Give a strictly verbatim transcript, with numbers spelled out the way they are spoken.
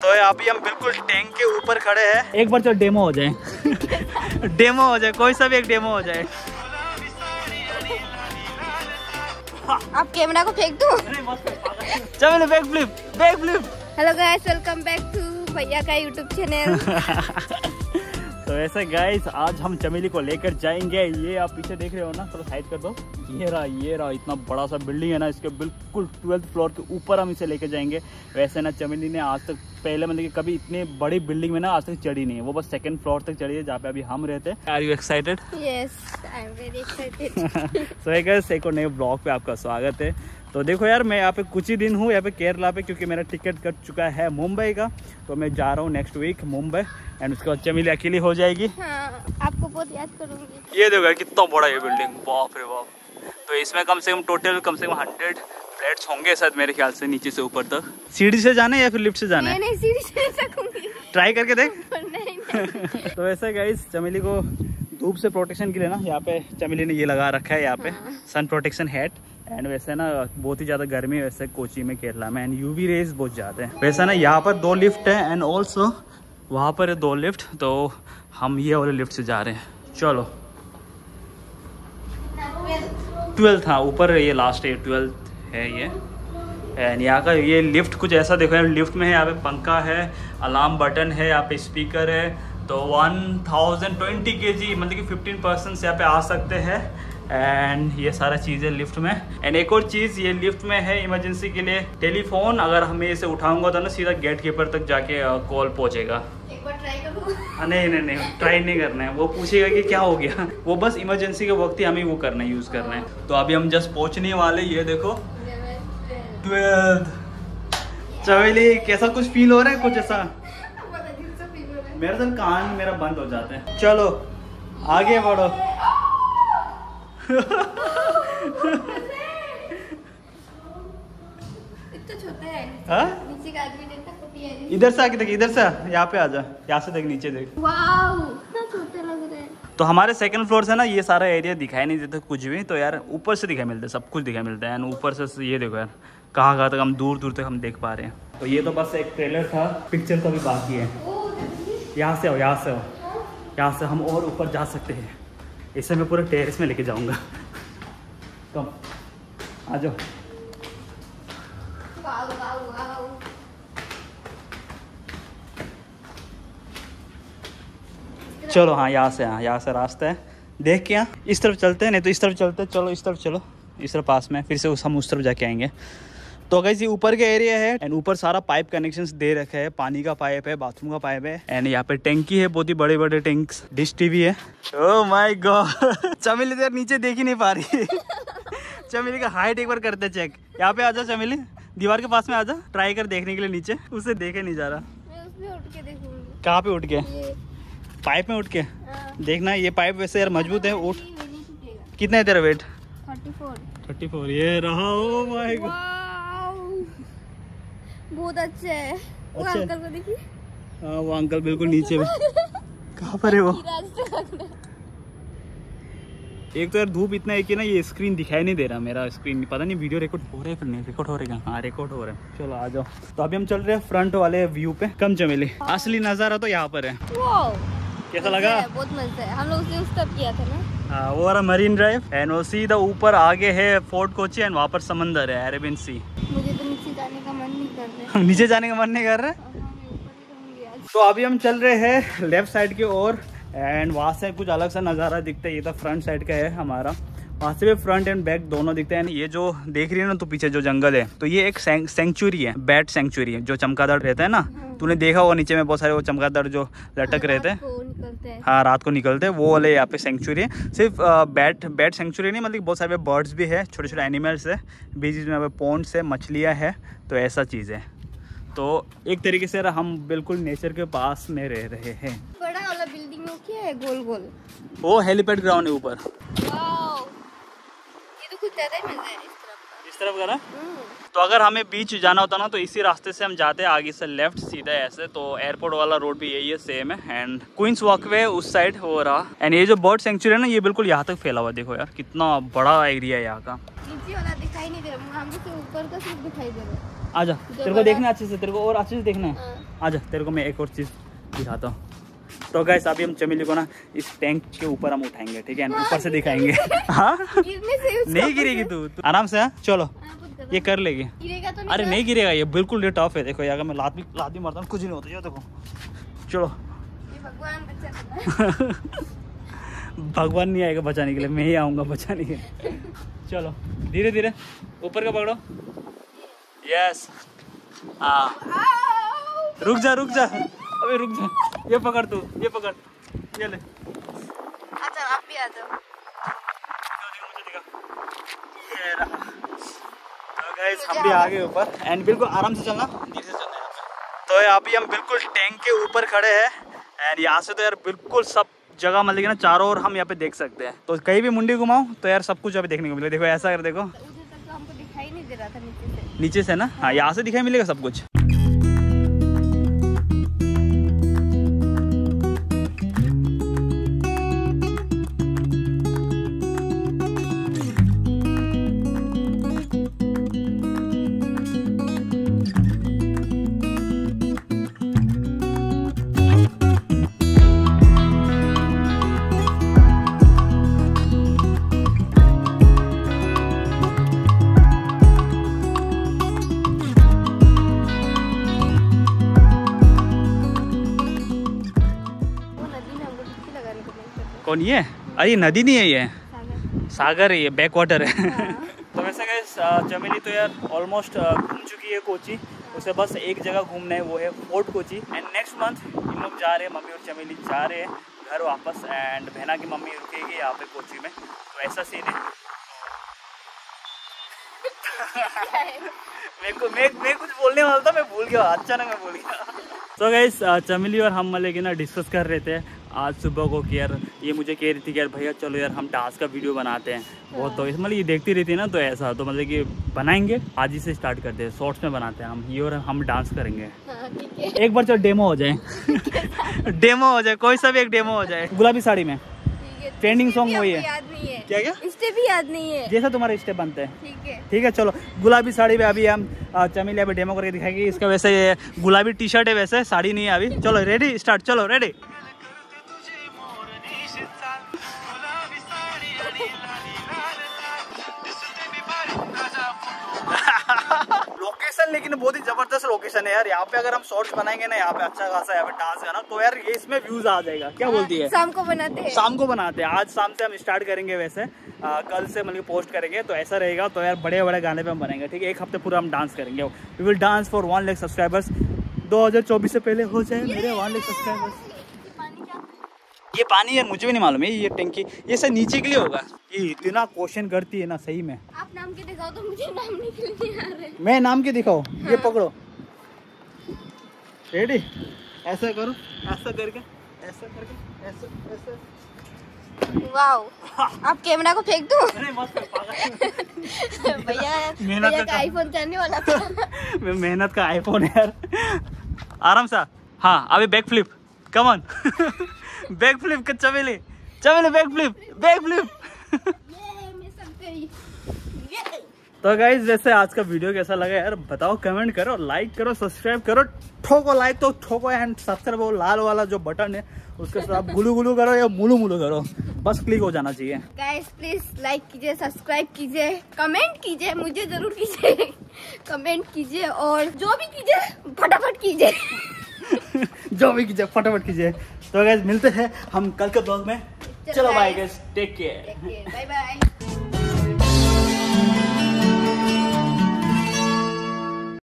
तो अभी हम बिल्कुल टैंक के ऊपर खड़े हैं। एक बार चलो डेमो हो जाए डेमो हो जाए, कोई सा भी एक डेमो हो जाए। आप कैमरा को फेंक दो। चलो back flip, back flip. Hello guys, welcome back to भैया का यूट्यूब चैनल। तो ऐसे गाइस आज हम चमेली को लेकर जाएंगे। ये आप पीछे देख रहे हो ना, थोड़ा साइड कर दो। ये रहा ये रहा इतना बड़ा सा बिल्डिंग है ना, इसके बिल्कुल ट्वेल्थ फ्लोर के ऊपर हम इसे लेकर जाएंगे। वैसे ना चमेली ने आज तक पहले मतलब कि कभी इतनी बड़ी बिल्डिंग में ना आज तक चढ़ी नहीं है, वो बस सेकंड फ्लोर तक चढ़ी है जहाँ पे अभी हम रहते हैं। Are you excited? Yes, I am very excited. So एक गाइस एक और नए ब्लॉग पे आपका स्वागत है। तो देखो यार, मैं यहाँ पे कुछ ही दिन हूँ यहाँ पे केरला पे, क्योंकि मेरा टिकट कट चुका है मुंबई का। तो मैं जा रहा हूँ नेक्स्ट वीक मुंबई, एंड उसके बाद चमेली अकेली हो जाएगी। हाँ, आपको बहुत याद करूँगी। ये देखो यार कितना बड़ा ये बिल्डिंग, बाप रे बाप। तो इसमें कम से कम टोटल कम से कम हंड्रेड फ्लैट्स होंगे शायद मेरे ख्याल से, नीचे से ऊपर तक। सीढ़ी से जाना है या फिर लिफ्ट से जाना है? नहीं, सीढ़ी से नहीं सकूंगी। ट्राई करके देख। नहीं, नहीं। तो ऐसा गाइस, चमेली को धूप से प्रोटेक्शन के लिए ना यहाँ पे चमेली ने ये लगा रखा है यहाँ पे सन प्रोटेक्शन हैट। एंड वैसे ना बहुत ही ज़्यादा गर्मी है वैसे कोची में, केरला में, एंड यूवी रेज बहुत ज़्यादा है। वैसे ना यहाँ पर दो लिफ्ट है एंड ऑल्सो वहाँ पर है दो लिफ्ट। तो हम ये वाले लिफ्ट से जा रहे हैं। चलो ट्वेल्थ, हाँ ऊपर ये लास्ट है, ट्वेल्थ है ये। एंड यहाँ का ये लिफ्ट कुछ ऐसा देखो यार, लिफ्ट में है यहाँ पे पंखा है, अलार्म बटन है, यहाँ पे स्पीकर है। तो वन थाउजेंड ट्वेंटी के जी मतलब कि फिफ्टीन पर्सन यहाँ पे आ सकते हैं। एंड ये सारा चीज़ें लिफ्ट में। एंड एक और चीज़ ये लिफ्ट में है इमरजेंसी के लिए टेलीफोन, अगर हमें इसे उठाऊंगा तो ना सीधा गेट कीपर तक जाके कॉल पहुंचेगा। एक बार ट्राई करूँ? नहीं नहीं नहीं ट्राई नहीं करना है, वो पूछेगा कि क्या हो गया। वो बस इमरजेंसी के वक्त ही हमें वो करना है, यूज़ करना है। तो अभी हम जस्ट पहुँचने वाले। ये देखो ट्वेल्थ। चमेली कैसा कुछ फील हो रहा है? कुछ ऐसा मेरा तो कान मेरा बंद हो जाते हैं। चलो आगे बढ़ो। इतना छोटा है। हाँ? नीचे का आदमी देखता कुटी है। इधर से आके देख, इधर से यहाँ पे आ जा, यहाँ से देख, नीचे देख। वाओ, इतना छोटे लग रहे हैं। तो हमारे सेकंड फ्लोर से ना ये सारा एरिया दिखाई नहीं देता कुछ भी। तो यार ऊपर से दिखाई मिलता है, सब कुछ दिखाई मिलता है। एंड ऊपर से ये देखो यार, कहाँ कहाँ तक हम दूर दूर तक हम देख पा रहे हैं। तो ये तो बस एक ट्रेलर था, पिक्चर तो अभी बाकी है। यहाँ से हो, यहाँ से हो, यहाँ से हम और ऊपर जा सकते हैं। इसे मैं पूरे टेरेस में लेके जाऊँगा। कम आ जाओ। Wow wow wow. चलो हाँ, यहाँ से, हाँ यहाँ से रास्ता है, देख के यहाँ इस तरफ चलते हैं, नहीं तो इस तरफ चलते हैं। चलो इस तरफ चलो, इस तरफ पास में, फिर से उस हम उस तरफ जाके आएंगे। तो गाइस ये ऊपर का एरिया है एंड ऊपर सारा पाइप कनेक्शंस दे रखे हैं। पानी का पाइप है, बाथरूम का पाइप है, एंड यहाँ पे टैंकी है, बहुत ही बड़े बड़े टैंक्स, डिश टीवी है। ओह माय गॉड, चमेली तो यार नीचे देख ही नहीं पा रही। चमेली का हाइट एक बार करते चेक। यहाँ पे आ जा चमेली, दीवार के पास में आ जा, ट्राई कर देखने के लिए नीचे। उसे देखे नहीं जा रहा। मैं उसमें उठ के देखूंगी। कहाँ पे उठ के? ये पाइप में उठ के हाँ। देखना। ये पाइप वैसे यार मजबूत है। उठ। नहीं, नहीं टूटेगा। कितना है तेरा weight? Thirty four. Thirty four ये रहा। ओ माय गॉड, बहुत अच्छे है। वो अच्छा। अंकल को देखिए। हाँ वो अंकल बिल्कुल नीचे में। कहाँ पर है वो? एक तो यार धूप इतना है कि ना ये स्क्रीन दिखाई नहीं दे रहा। मेरा स्क्रीन पता नहीं वीडियो रिकॉर्ड हो रहा है फिर नहीं रिकॉर्ड हो रहा है। हाँ रिकॉर्ड हो रहा है। चलो आ जाओ। तो अभी हम चल रहे हैं फ्रंट वाले व्यू पे। कम चमेली, असली नजारा तो यहाँ पर है। कैसा लगा? बहुत मजा है। हम लोग उसे उस तरफ किया था ना। हाँ वो रहा मरीन ड्राइव, एंड वो सीधा ऊपर आगे है फोर्ट कोची, एंड वहाँ पर समंदर है, अरेबियन सी। मुझे तो नीचे जाने का मन नहीं कर रहा है। नीचे जाने का मन नहीं कर रहा है। तो अभी हम चल रहे हैं लेफ्ट साइड की ओर, एंड वहाँ से कुछ अलग सा नज़ारा दिखता है। ये तो फ्रंट साइड का है हमारा, वहाँ से भी फ्रंट एंड बैक दोनों दिखते हैं। ये जो देख रही है ना तो पीछे जो जंगल है, तो ये एक सेंचुरी है, बैट सेंचुरी है, जो चमगादड़ रहता है ना। तूने देखा होगा नीचे में बहुत सारे वो चमगादड़ जो लटक रहते हैं। हाँ रात को निकलते हैं, वो वाले यहाँ पे सेंचुरी है। सिर्फ बैट बैट सेंचुरी नहीं, मतलब बहुत सारे बर्ड्स भी है, छोटे छोटे एनिमल्स है, बीच बीच में पॉन्ड्स है, मछलियाँ है। तो ऐसा चीज़ है। तो एक तरीके से हम बिल्कुल नेचर के पास में रह रहे हैं। बड़ा वाला बिल्डिंग में क्या है गोल गोल? वो हेलीपैड ग्राउंड है ऊपर। वाओ, ये तो कुछ ज्यादा ही मजा है इस तरफ का। इस इस तरफ का ना। तो अगर हमें बीच जाना होता ना तो इसी रास्ते से हम जाते हैं, आगे से लेफ्ट सीधा ऐसे। तो एयरपोर्ट वाला रोड भी यही है, सेम है। एंड क्वींस वॉकवे उस साइड हो रहा। एंड ये जो बर्ड सेंचुरी है ना, ये बिल्कुल यहाँ तक फैला हुआ। देखो यार कितना बड़ा एरिया है यहाँ का। नीचे वाला दिखाई नहीं दे रहा, हमको सिर्फ ऊपर का सिर्फ दिखाई दे रहा है। आजा, तेरे को देखना अच्छे से, तेरे को और अच्छे से देखना है। आजा, तेरे को मैं एक और चीज़ दिखाता हूँ। तो गाइस अभी हम चमेली को ना इस टैंक के ऊपर हम उठाएंगे, ठीक है, ऊपर से दिखाएंगे। हाँ नहीं गिरेगी तू, तू आराम से। हाँ चलो, ये कर लेगी। गिरेगा तो नहीं? अरे नहीं गिरेगा, ये बिल्कुल ये टफ है। देखो यार मैं लात भी लात भी मारता हूँ, कुछ नहीं होता। ये देखो, चलो। ये भगवान बचा भगवान नहीं आएगा बचाने के लिए, मैं ही आऊँगा बचाने के लिए। चलो धीरे धीरे ऊपर का पकड़ो। यस, हाँ रुक जा रुक जा, अबे रुक जा। ये पकड़ तू, ये पकड़, ये ले। अच्छा आप भी आ जाओ। ये रहा। तो गाइस हम भी आ गए ऊपर। एंड बिल्कुल आराम से चलना, धीरे से चलना है। तो अभी हम बिल्कुल टैंक के ऊपर खड़े हैं। एंड यहाँ से तो यार बिल्कुल सब जगह मतलब ना चारों ओर हम यहाँ पे देख सकते हैं। तो कहीं भी मुंडी घुमाओ तो यार सब कुछ यहाँ पे देखने को मिलेगा। देखो ऐसा कर, देखो उधर तक तो हमको दिखाई नहीं दे रहा था नीचे से। नीचे से ना, हाँ यहाँ से दिखाई मिलेगा सब कुछ। कौन ये? अरे नदी नहीं है, ये सागर, सागर है, ये बैक वाटर है। हाँ। तो वैसे गाइस चमेली तो यार ऑलमोस्ट घूम चुकी है कोची। उसे बस एक जगह घूमना है, वो है Fort Kochi. And next month इन लोग जा रहे हैं, मम्मी और चमेली जा रहे हैं घर वापस। एंड बहना की मम्मी रुकेगी यहाँ पे कोची में। तो ऐसा सीन है। मैं को मैं मैं कुछ बोलने वाला था, मैं भूल गया, अचानक मैं भूल गया। तो गाइस चमेली और हम मतलब कि ना डिस्कस कर रहे थे आज सुबह को कि यार ये मुझे कह रही थी कि यार भैया चलो यार हम डांस का वीडियो बनाते हैं। बहुत तो मतलब ये देखती रहती है ना, तो ऐसा तो मतलब कि बनाएंगे, आज ही से स्टार्ट करते हैं, शॉर्ट्स में बनाते हैं हम ये, और हम डांस करेंगे। हाँ, एक बार चलो डेमो हो जाए। डेमो हो जाए, कोई सा भी एक डेमो हो जाए। गुलाबी साड़ी में ट्रेंडिंग सॉन्ग वही है। याद नहीं है क्या क्या स्टेप भी याद नहीं है, जैसा तुम्हारे स्टेप बनते हैं। ठीक है ठीक है चलो, गुलाबी साड़ी में अभी हम चमेली अभी डेमो करके दिखाएंगे। इसका वैसे ये गुलाबी टी शर्ट है, वैसे साड़ी नहीं है अभी। चलो रेडी स्टार्ट, चलो रेडी। लोकेशन लेकिन बहुत ही जबरदस्त लोकेशन है यार। यहाँ पे अगर हम शॉर्ट्स बनाएंगे ना, यहाँ पे अच्छा खासा यहाँ पे डांस है ना, तो यार ये इसमें व्यूज आ जाएगा। क्या बोलती है? शाम को बनाते हैं, शाम को बनाते हैं। आज शाम से हम स्टार्ट करेंगे, वैसे आ, कल से मतलब पोस्ट करेंगे। तो ऐसा रहेगा। तो यार बड़े बड़े गाने पे हम बनाएंगे, ठीक है। एक हफ्ते पूरा हम डांस करेंगे। We will dance for one lakh subscribers. दो हजार चौबीस से पहले हो जाए मेरे वन लाख सब्सक्राइबर्स। ये पानी यार मुझे भी नहीं मालूम है, ये टंकी ये सब नीचे के लिए होगा। ये इतना क्वेश्चन करती है ना, सही में। आप नाम के दिखाओ तो मुझे नाम नहीं आ रहे। मैं नाम के दिखाओ? हाँ। ये पकड़ो, रेडी, ऐसा करो, ऐसा करके, ऐसा करके, ऐसा ऐसा। वाओ, आप कैमरा को फेंक दो। अरे मत भैया, भैया का आईफोन चलने वाला था। मेहनत का आईफोन यार। आराम से। हाँ अभी back flip, come on. Back flip कर Chameli, Chameli back flip, back flip. तो गाइज वैसे आज का वीडियो कैसा लगा यार बताओ, कमेंट करो, लाइक करो, सब्सक्राइब करो। ठोको लाइक तो ठोको, एंड सब्सक्राइब वो लाल वाला जो बटन है उसके साथ गुलू गुलू करो या मुलू मुलू करो, बस क्लिक हो जाना चाहिए। गाइस प्लीज लाइक कीजिए, सब्सक्राइब कीजिए, कमेंट कीजिए, मुझे जरूर कीजिए। कमेंट कीजिए और जो भी कीजिए फटाफट कीजिए। जो भी कीजिए फटाफट कीजिए। तो गाइस मिलते हैं हम कल के ब्लॉग में। चलो bye guys, take care, bye bye.